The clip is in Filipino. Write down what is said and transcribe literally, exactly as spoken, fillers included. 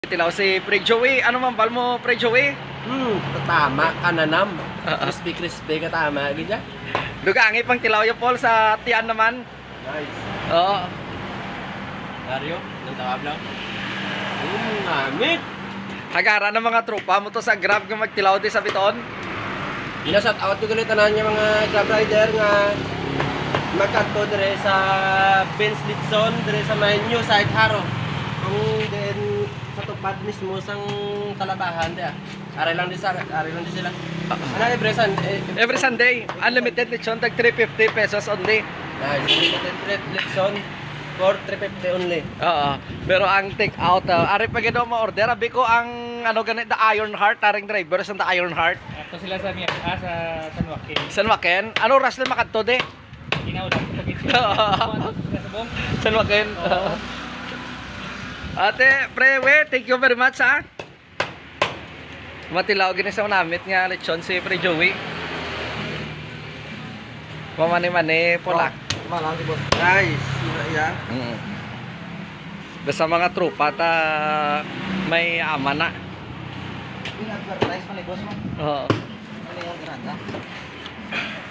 Tilaw si Pre Joey. Ano man bal mo, Pre Joey? Hmm, tama kananam. Crispy crispy ka tama gidya. Dugangi pang tilaw yung Paul sa tiyan naman. Nice. Oo. Dario, nang tawag lang. Hmm, ngamit. Hagara ng mga tropa mo to sa Grab nga magtilaw di sa biton. Ina-shout out ko galit tanan niya mga Grab rider nga magkanto dire sa Benz Litson dire sa Maynyo sa Haro. Kung din sa tupad mismo sang Kalatahan dia. Ari lang di sa ari lang di sila. Ano every Sunday? Every Sunday, unlimited lechon tag three fifty pesos only. Nice. Unlimited Litson for three fifty only. Oo. Pero ang take out, uh, ari pa gado mo order, abi ko ang ano ganit the Iron Heart, taring driver sa the Iron Heart. Ato sila sa Mia, ah, sa San Joaquin. San Joaquin. Ano oras na makadto de? Ginaw lang ko pagit. San Joaquin. Ate, Prewe, thank you very much ha. Matilaw gini sa namit nga lechon si Pre Joey. Mamani-mani pula. Malang di boss. Nice. Ya. Mm. Basta mga tropa ta may ama na. Ini advertise pa ni boss mo. Oo. Ano yung granda?